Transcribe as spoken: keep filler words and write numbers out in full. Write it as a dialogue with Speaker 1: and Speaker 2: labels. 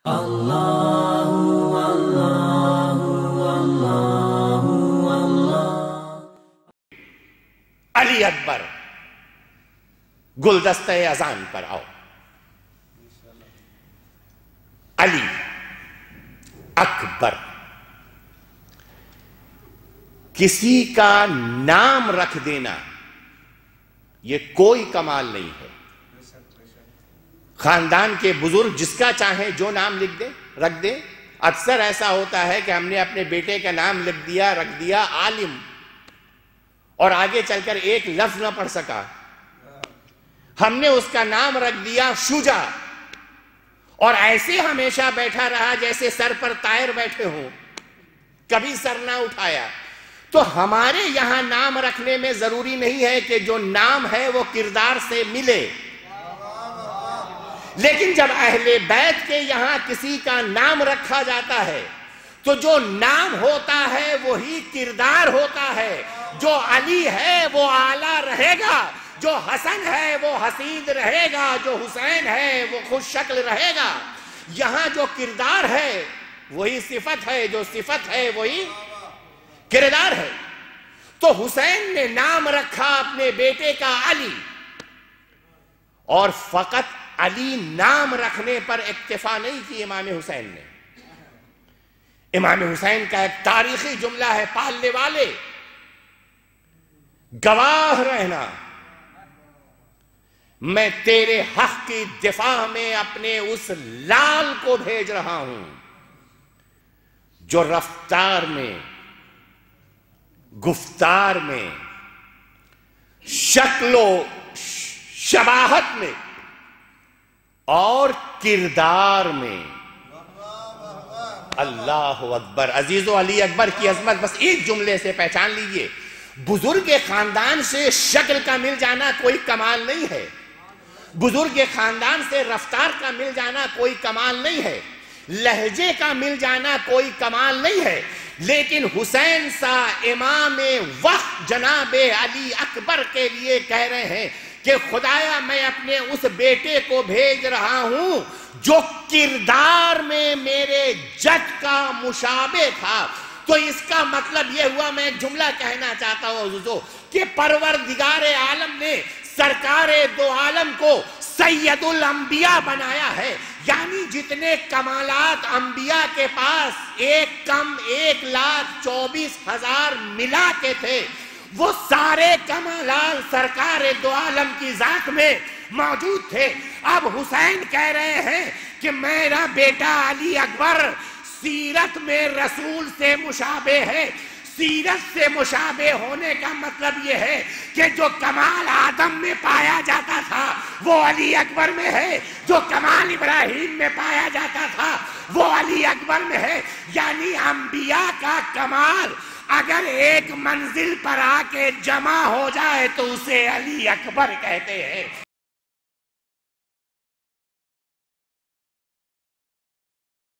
Speaker 1: اللہ اللہ اللہ اللہ۔
Speaker 2: علی اکبر گلدستہ اذان پر آؤ۔ علی اکبر، کسی کا نام رکھ دینا یہ کوئی کمال نہیں ہے۔ خاندان کے بزرگ جس کا چاہیں جو نام لکھ دیں رکھ دیں۔ اکثر ایسا ہوتا ہے کہ ہم نے اپنے بیٹے کا نام لکھ دیا رکھ دیا عالم، اور آگے چل کر ایک لفظ نہ پڑھ سکا۔ ہم نے اس کا نام رکھ دیا شجاع، اور ایسے ہمیشہ بیٹھا رہا جیسے سر پر طائر بیٹھے ہوں، کبھی سر نہ اٹھایا۔ تو ہمارے یہاں نام رکھنے میں ضروری نہیں ہے کہ جو نام ہے وہ کردار سے ملے، لیکن جب اہل بیت کے یہاں کسی کا نام رکھا جاتا ہے تو جو نام ہوتا ہے وہی کردار ہوتا ہے۔ جو علی ہے وہ اعلیٰ رہے گا، جو حسن ہے وہ حسین رہے گا، جو حسین ہے وہ خوش شکل رہے گا۔ یہاں جو کردار ہے وہی صفت ہے، جو صفت ہے وہی کردار ہے۔ تو حسین نے نام رکھا اپنے بیٹے کا علی، اور فقط علی نام رکھنے پر اکتفا نہیں کی امام حسین نے۔ امام حسین کا ایک تاریخی جملہ ہے، پالنے والے گواہ رہنا، میں تیرے حق کی دفاع میں اپنے اس لال کو بھیج رہا ہوں جو رفتار میں، گفتار میں، شکل و شباہت میں اور کردار میں۔ اللہ اکبر۔ عزیزو، علی اکبر کی عظمت بس ایک جملے سے پہچان لیجئے۔ بزرگ خاندان سے شکل کا مل جانا کوئی کمال نہیں ہے، بزرگ خاندان سے رفتار کا مل جانا کوئی کمال نہیں ہے، لہجے کا مل جانا کوئی کمال نہیں ہے، لیکن حسین سا امام وقت جناب علی اکبر کے لیے کہہ رہے ہیں کہ خدایا میں اپنے اس بیٹے کو بھیج رہا ہوں جو کردار میں میرے جد کا مشابہ تھا۔ تو اس کا مطلب یہ ہوا، میں ایک جملہ کہنا چاہتا ہوں حضور، کہ پروردگار عالم نے سرکار دو عالم کو سید الانبیاء بنایا ہے، یعنی جتنے کمالات انبیاء کے پاس ایک کم ایک لاکھ چوبیس ہزار ملا کے تھے، وہ سارے کمالات سرکار دو عالم کی ذات میں موجود تھے۔ اب حسین کہہ رہے ہیں کہ میرا بیٹا علی اکبر سیرت میں رسول سے مشابہ ہے۔ سیرت سے مشابہ ہونے کا مطلب یہ ہے کہ جو کمال آدم میں پایا جاتا تھا وہ علی اکبر میں ہے، جو کمال ابراہیم میں پایا جاتا تھا وہ علی اکبر میں ہے۔ یعنی انبیاء کا کمال اگر ایک منزل پر آ کے جمع ہو جائے تو اسے علی اکبر کہتے ہیں۔